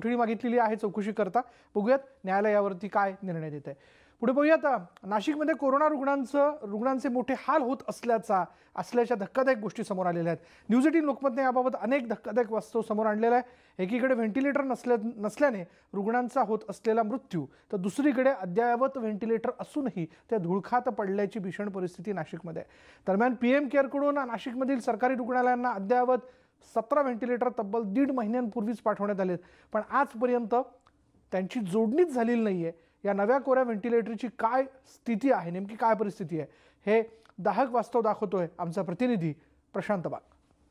कोठडी मागितलेली आहे चौकशी करता। बघूयात न्यायालय यावरती काय निर्णय देत आहे। पुढे बघूयात नाशिकमध्ये कोरोना रुग्णांचे मोठे हाल होत असल्याच्या धक्कादायक गोष्टी समोर आलेल्या आहेत। न्यूज 18 लोकमतने याबाबत अनेक धक्कादायक वास्तव समोर आणलेला आहे। एकीकडे व्हेंटिलेटर नसल्याने रुग्णांचा होत असलेला मृत्यू, तर दुसरीकडे अद्ययावत व्हेंटिलेटर असूनही त्या धुळखात पडल्याची भीषण परिस्थिती नाशिकमध्ये आहे। दरम्यान पीएम केअरकडून नाशिकमधील सरकारी रुग्णालयांना अद्ययावत 17 व्हेंटिलेटर तब्बल 1.5 महिन्यांपूर्वीच पाठवण्यात आले, पण आजपर्यंत त्यांची जोडणीच झालेली नाहीये। या नव्या कोऱ्या व्हेंटिलेटरची काय स्थिती आहे, नेमकी काय परिस्थिती आहे, हे दाहक वास्तव दाखवतोय आमचा प्रतिनिधी प्रशांत बाग।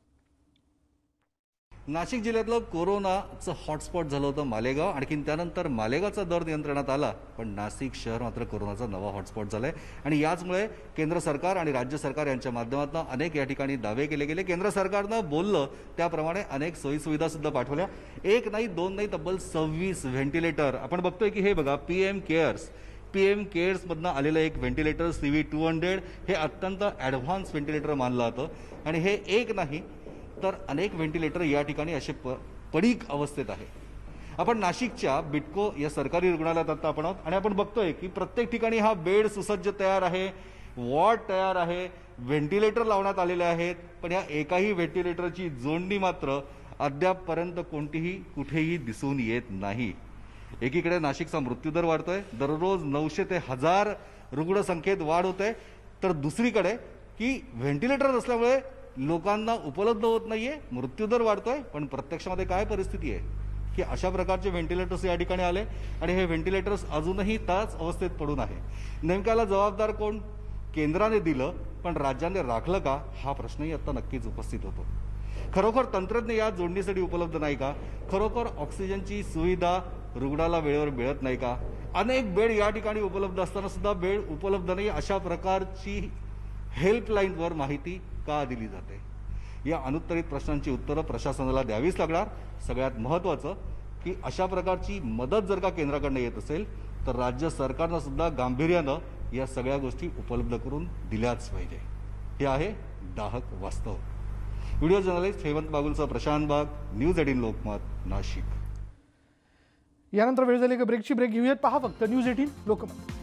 नाशिक जिल्ह्यातलं कोरोनाचं हॉटस्पॉट झालं होतं मालेगाव, आणखीन त्यानंतर मालेगावचा दर नियंत्रणात आला, पण नाशिक शहर मात्र कोरोनाचा नवा हॉटस्पॉट झालंय। आणि याचमुळे केंद्र सरकार आणि राज्य सरकार यांच्या माध्यमातून अनेक या ठिकाणी दावे केले गेले। केंद्र सरकारनं बोललं त्याप्रमाणे अनेक सोयीसुविधा सुद्धा पाठवल्या। एक नाही, दोन नाही, तब्बल 26 व्हेंटिलेटर आपण बघतोय की हे बघा, पीएम केअर्समधनं आलेलं एक व्हेंटिलेटर CV200 हे अत्यंत ॲडव्हान्स व्हेंटिलेटर मानलं जातं। आणि हे एक नाही तर अनेक व्हेंटिलेटर या ठिकाणी असे पडीक अवस्थेत आहे। आपण नाशिकच्या बिटको या सरकारी रुग्णालयात आता आपण आहोत आणि आपण बघतोय की प्रत्येक ठिकाणी हा बेड सुसज्ज तयार आहे, वॉर्ड तयार आहे, व्हेंटिलेटर लावण्यात आलेले आहेत, पण या एकाही व्हेंटिलेटरची जोडणी मात्र अद्यापपर्यंत कुठेही दिसून येत नाही। एकीकडे नाशिकचा मृत्यूदर वाढतोय, दररोज 900 ते 1000 रुग्णसंख्येत वाढ होते, तर दुसरीकडे की व्हेंटिलेटर नसल्यामुळे लोकांना उपलब्ध होत नाहीये, मृत्यूदर वाढतोय, पण प्रत्यक्षामध्ये काय परिस्थिती आहे की अशा प्रकारचे व्हेंटिलेटर्स या ठिकाणी आले आणि हे व्हेंटिलेटर्स अजूनही त्याच अवस्थेत पडून आहे। नेमक्याला जबाबदार कोण? केंद्राने दिलं पण राज्याने राखलं का, हा प्रश्नही आता नक्कीच उपस्थित होतो। खरोखर तंत्रज्ञ या जोडणीसाठी उपलब्ध नाही का? खरोखर ऑक्सिजनची सुविधा रुग्णाला वेळेवर मिळत नाही का? अनेक बेड या ठिकाणी उपलब्ध असताना सुद्धा बेड उपलब्ध नाही, अशा प्रकारची हेल्पलाईनवर माहिती का दिली जाते? या अनुत्तरित प्रश्नांची उत्तरं प्रशासनाला द्यावीच लागणार। सगळ्यात महत्त्वाचं की अशा प्रकारची मदत जर का केंद्राकडनं येत असेल तर राज्य सरकारनं सुद्धा गांभीर्यानं या सगळ्या गोष्टी उपलब्ध करून दिल्याच पाहिजे। हे आहे दाहक वास्तव। व्हिडिओ जर्नलिस्ट हेमंत बागुलसह प्रशांत बाग, न्यूज 18 लोकमत, नाशिक। यानंतर वेळ झाली का ब्रेकची। ब्रेक घेऊयात, पहा फक्त न्यूज 18 लोकमत।